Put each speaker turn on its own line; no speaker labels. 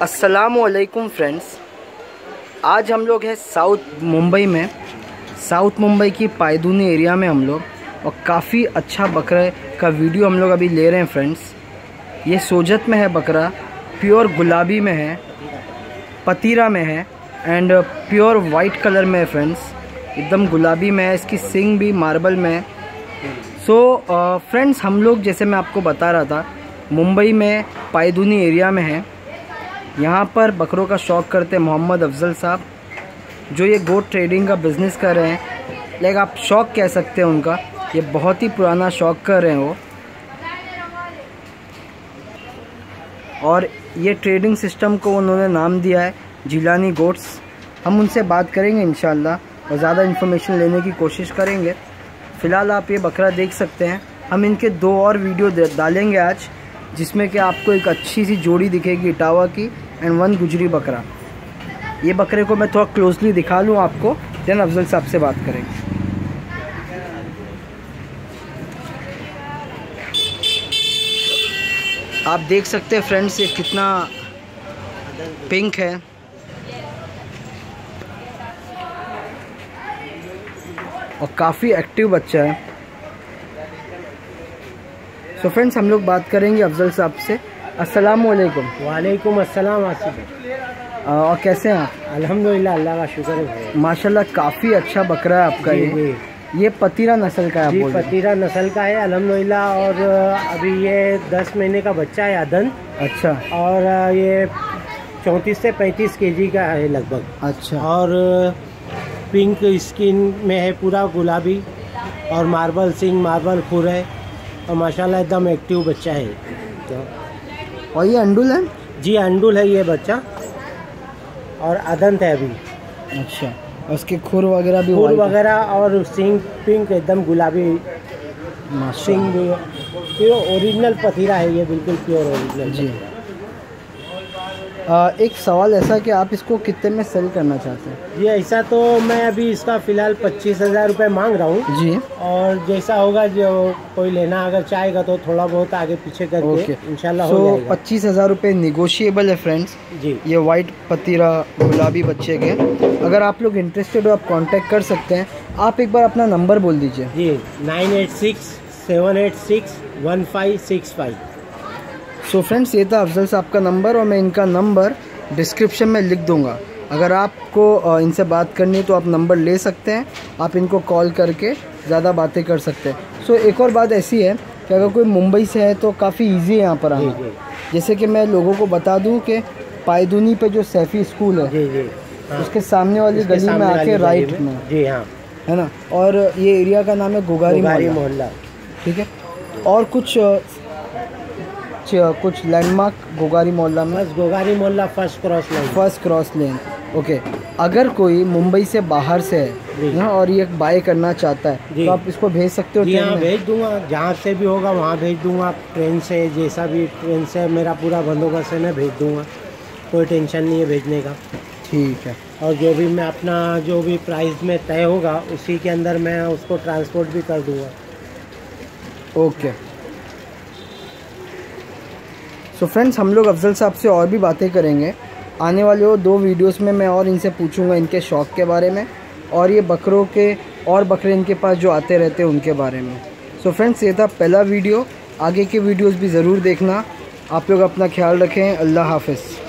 अस्सलामुअलैकुम फ्रेंड्स, आज हम लोग हैं साउथ मुंबई में, साउथ मुंबई की पायदूनी एरिया में हम लोग, और काफ़ी अच्छा बकरे का वीडियो हम लोग अभी ले रहे हैं फ्रेंड्स। ये सोजत में है बकरा, प्योर गुलाबी में है, पतीरा में है एंड प्योर वाइट कलर में है फ्रेंड्स, एकदम गुलाबी में है। इसकी सिंग भी मार्बल में है। सो फ्रेंड्स, हम लोग जैसे मैं आपको बता रहा था, मुंबई में पायदूनी एरिया में है। यहाँ पर बकरों का शौक़ करते हैं मोहम्मद अफजल साहब, जो ये गोट ट्रेडिंग का बिज़नेस कर रहे हैं। लाइक आप शौक़ कह सकते हैं उनका, ये बहुत ही पुराना शौक़ कर रहे हैं वो। और ये ट्रेडिंग सिस्टम को उन्होंने नाम दिया है जिलानी गोट्स। हम उनसे बात करेंगे इंशाल्लाह और ज़्यादा इन्फॉर्मेशन लेने की कोशिश करेंगे। फ़िलहाल आप ये बकरा देख सकते हैं। हम इनके 2 और वीडियो डालेंगे आज, जिसमें कि आपको एक अच्छी सी जोड़ी दिखेगी इटावा की एंड 1 गुजरी बकरा। ये बकरे को मैं थोड़ा क्लोजली दिखा लूँ आपको, देन अफजल साहब से बात करेंगे। आप देख सकते हैं फ्रेंड्स, ये कितना पिंक है और काफ़ी एक्टिव बच्चा है। तो फ्रेंड्स, हम लोग बात करेंगे अफजल साहब से। अस्सलाम वालेकुम।
वालेकुम अस्सलाम आसिफ।
और कैसे हैं आप?
अल्हम्दुलिल्लाह, अल्लाह का शुक्र है।
माशाल्लाह, काफ़ी अच्छा बकरा है आपका। ये पतीरा नस्ल का है?
जी, पतीरा नस्ल का है अल्हम्दुलिल्लाह। और अभी ये 10 महीने का बच्चा है अदन।
अच्छा।
और ये 34 से 35 केजी का है लगभग। अच्छा। और पिंक स्किन में है, पूरा गुलाबी, और मार्बल सिंग, मार्बल खुर है, और माशाल्लाह एकदम एक्टिव बच्चा है। तो
और ये अंडुल है? जी,
अंडुल है ये बच्चा, और अदंत है अभी।
अच्छा। उसके खुर वगैरह भी?
खुर वगैरह और सिंग पिंक, एकदम गुलाबी सिंग भी। प्योर ओरिजिनल पतीरा है ये, बिल्कुल प्योर ओरिजिनल जी।
एक सवाल ऐसा कि आप इसको कितने में सेल करना चाहते हैं?
जी, ऐसा तो मैं अभी इसका फ़िलहाल 25,000 रुपये मांग रहा हूँ जी। और जैसा होगा, जो कोई लेना अगर चाहेगा तो थोड़ा बहुत आगे पीछे करके इंशाल्लाह हो जाएगा।
25,000 रुपये निगोशिएबल है फ्रेंड्स जी। ये वाइट पतीरा गुलाबी बच्चे के, अगर आप लोग इंटरेस्टेड हो आप कांटेक्ट कर सकते हैं। आप एक बार अपना नंबर बोल दीजिए।
जी, 9867861565।
सो फ्रेंड्स, ये था अफजल साहब का नंबर, और मैं इनका नंबर डिस्क्रिप्शन में लिख दूंगा। अगर आपको इनसे बात करनी है तो आप नंबर ले सकते हैं, आप इनको कॉल करके ज़्यादा बातें कर सकते हैं। सो एक और बात ऐसी है कि अगर कोई मुंबई से है तो काफ़ी इजी है यहाँ पर आना। जैसे कि मैं लोगों को बता दूँ कि पायदूनी पे जो सैफ़ी स्कूल है जी, हाँ, उसके सामने वाली गली में आके राइट में जी, हाँ, है ना। और ये एरिया का नाम है गोगारी मोहल्ला, ठीक है। और कुछ लैंडमार्क गोगारी मोहल्ला में?
गोगारी मोहल्ला फर्स्ट क्रॉस लेन।
ओके। अगर कोई मुंबई से बाहर से है ना और ये बाय करना चाहता है तो आप इसको भेज सकते हो?
जी हाँ, भेज दूंगा, जहाँ से भी होगा वहाँ भेज दूंगा। ट्रेन से, जैसा भी ट्रेन से मेरा पूरा बंदोबस्त है, मैं भेज दूंगा, कोई टेंशन नहीं है भेजने का। ठीक है। और जो भी मैं अपना जो भी प्राइस में तय होगा उसी के अंदर मैं उसको ट्रांसपोर्ट भी कर दूंगा। ओके। तो फ्रेंड्स, हम लोग अफजल साहब से और भी बातें करेंगे आने वाले 2 वीडियोस में। मैं और इनसे पूछूंगा इनके शौक़ के बारे में, और ये बकरों के और बकरे इनके पास जो आते रहते हैं उनके बारे में। सो फ्रेंड्स, ये था पहला वीडियो। आगे के वीडियोस भी ज़रूर देखना। आप लोग अपना ख्याल रखें। अल्लाह हाफ़िज़।